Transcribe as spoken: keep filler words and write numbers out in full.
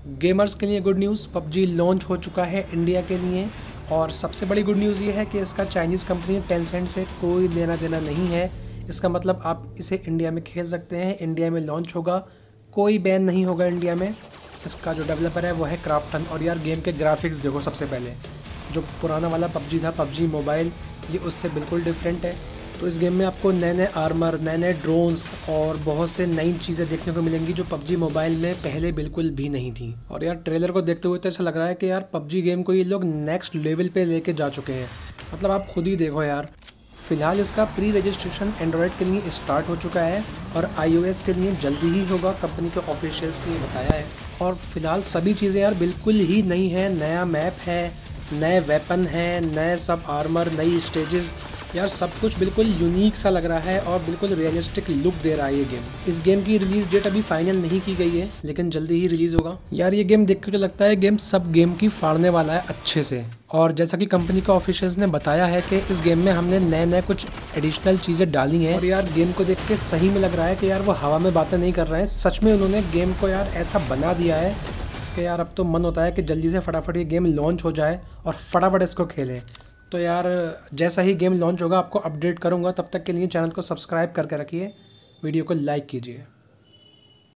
Gamers के लिए good news, PUBG launch हो चुका है इंडिया के लिए। और सबसे बड़ी गुड न्यूज़ ये है कि इसका चाइनीज़ कंपनी टेंसेंट से कोई लेना देना नहीं है। इसका मतलब आप इसे इंडिया में खेल सकते हैं, इंडिया में लॉन्च होगा, कोई बैन नहीं होगा इंडिया में। इसका जो डेवलपर है वो है क्राफ्टन। और यार गेम के ग्राफिक्स देखो, सबसे पहले जो पुराना वाला पबजी था, पबजी मोबाइल, ये उससे बिल्कुल डिफरेंट है। तो इस गेम में आपको नए नए आर्मर, नए नए ड्रोन्स और बहुत से नई चीज़ें देखने को मिलेंगी जो पबजी मोबाइल में पहले बिल्कुल भी नहीं थी। और यार ट्रेलर को देखते हुए तो ऐसा लग रहा है कि यार पबजी गेम को ये लोग नेक्स्ट लेवल पे लेके जा चुके हैं। मतलब आप खुद ही देखो यार। फ़िलहाल इसका प्री रजिस्ट्रेशन एंड्रॉयड के लिए स्टार्ट हो चुका है और आईओएस के लिए जल्दी ही होगा, कंपनी के ऑफिशियल्स ने बताया है। और फिलहाल सभी चीज़ें यार बिल्कुल ही नई हैं। नया मैप है, नए वेपन हैं, नए सब आर्मर, नई स्टेजेस, यार सब कुछ बिल्कुल यूनिक सा लग रहा है और बिल्कुल रियलिस्टिक लुक दे रहा है ये गेम। इस गेम की रिलीज़ डेट अभी फाइनल नहीं की गई है, लेकिन जल्दी ही रिलीज़ होगा। यार ये गेम देख कर लगता है गेम सब गेम की फाड़ने वाला है अच्छे से। और जैसा कि कंपनी के ऑफिशियल्स ने बताया है कि इस गेम में हमने नए नए कुछ एडिशनल चीज़ें डाली हैं। और यार गेम को देख के सही में लग रहा है कि यार वो हवा में बातें नहीं कर रहे हैं, सच में उन्होंने गेम को यार ऐसा बना दिया है कि यार अब तो मन होता है कि जल्दी से फटाफट ये गेम लॉन्च हो जाए और फटाफट इसको खेलें। तो यार जैसा ही गेम लॉन्च होगा आपको अपडेट करूंगा। तब तक के लिए चैनल को सब्सक्राइब करके रखिए, वीडियो को लाइक कीजिए।